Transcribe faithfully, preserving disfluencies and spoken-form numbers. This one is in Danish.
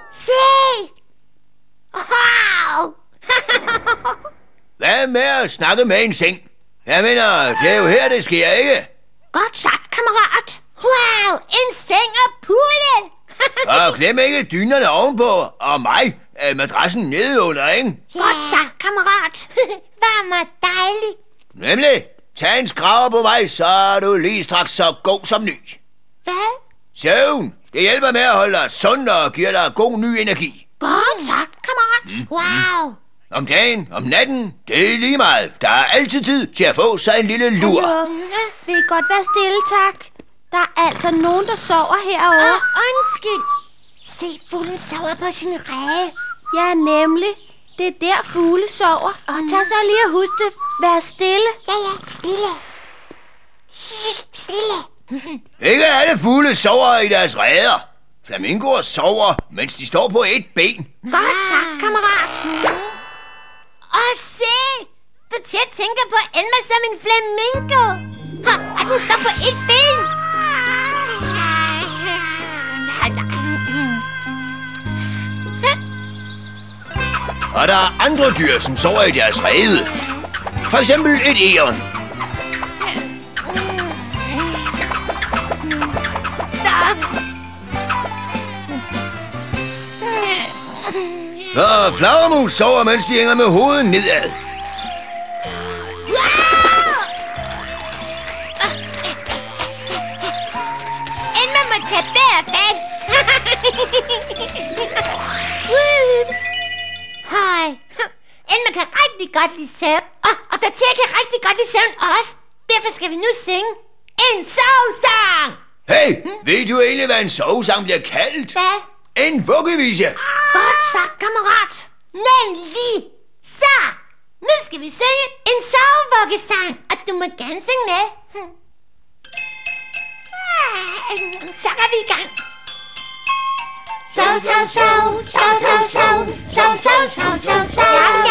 Se! Wow! Hvad med at snakke med en seng? Jeg mener, det er jo her, det sker, ikke? Godt sagt, kammerat. Wow, en seng og pude! Og glem ikke dynerne ovenpå, og mig, madrassen nedenunder, ikke? Godt sagt, kammerat. Varm og dejlig. Nemlig, tag en skraber på mig, så er du lige straks så god som ny. Hvad? Søvn, det hjælper med at holde dig sund og giver dig god ny energi. Godt sagt, kammerat. Mm. Wow. Om dagen, om natten, det er lige meget. Der er altid tid til at få sig en lille lur. Hallo, vil I godt være stille, tak? Der er altså nogen, der sover herovre. Åh, undskyld. Se, fuglen sover på sin rede. Ja, nemlig. Det er der, fugle sover. Og tag så lige og husk det. Vær stille. Ja, ja, stille. Stille. Ikke alle fugle sover i deres reder. Flamingoer sover, mens de står på et ben. Godt sagt, kammerat. Og se, du til at tænke på Elmer som en flamingo. Og den står på et ben. Og der er andre dyr, som sover i deres rede. For eksempel et egon. Stop. Og flagermus sover, mens de hænger med hovedet nedad. Elmer må tage bedre fat. Hej. Elmer kan rigtig godt lide søvn. Og, og der til kan rigtig godt lide søvn også. Derfor skal vi nu synge en sovsang. Hey, ved du egentlig, hvad en sovesang bliver kaldt? Hvad? En vuggevise. Godt sagt, kammerat. Nemlig. Så, nu skal vi synge en sovevuggesang. Og du må gerne synge med. Så er vi i gang. Sov, sov, sov, sov, sov, sov, sov, sov, sov, sov, sov.